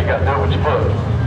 you got to do it with your foot.